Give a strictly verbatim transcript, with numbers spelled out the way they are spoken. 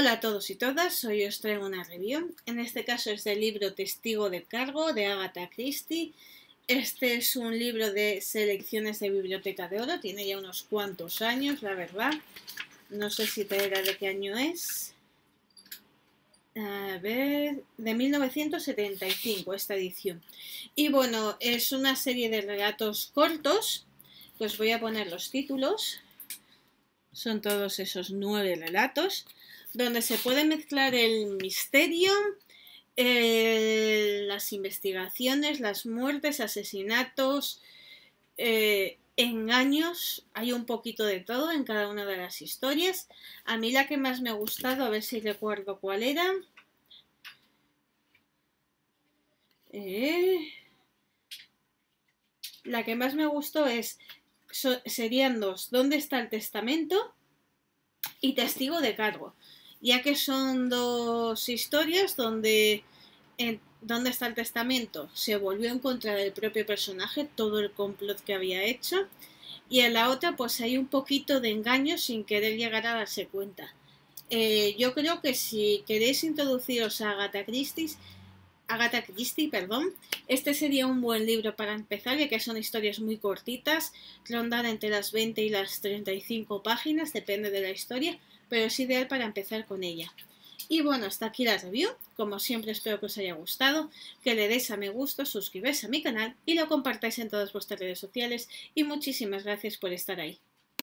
Hola a todos y todas, hoy os traigo una review. En este caso es del libro Testigo de Cargo de Agatha Christie. Este es un libro de selecciones de Biblioteca de Oro, tiene ya unos cuantos años, la verdad. No sé si te dirá de qué año es. A ver, de mil novecientos setenta y cinco esta edición. Y bueno, es una serie de relatos cortos, pues voy a poner los títulos. Son todos esos nueve relatos, donde se puede mezclar el misterio, eh, las investigaciones, las muertes, asesinatos, eh, engaños. Hay un poquito de todo en cada una de las historias. A mí la que más me ha gustado, a ver si recuerdo cuál era. Eh, la que más me gustó es, so, serían dos, ¿Dónde está el testamento? Y Testigo de Cargo, ya que son dos historias donde en ¿Dónde está el testamento? Se volvió en contra del propio personaje, todo el complot que había hecho, y en la otra pues hay un poquito de engaño sin querer llegar a darse cuenta. Eh, yo creo que si queréis introduciros a Agatha Christie, Agatha Christie, perdón, este sería un buen libro para empezar, ya que son historias muy cortitas, rondan entre las veinte y las treinta y cinco páginas, depende de la historia, pero es ideal para empezar con ella. Y bueno, hasta aquí la review. Como siempre espero que os haya gustado, que le deis a me gusta, suscribáis a mi canal y lo compartáis en todas vuestras redes sociales, y muchísimas gracias por estar ahí.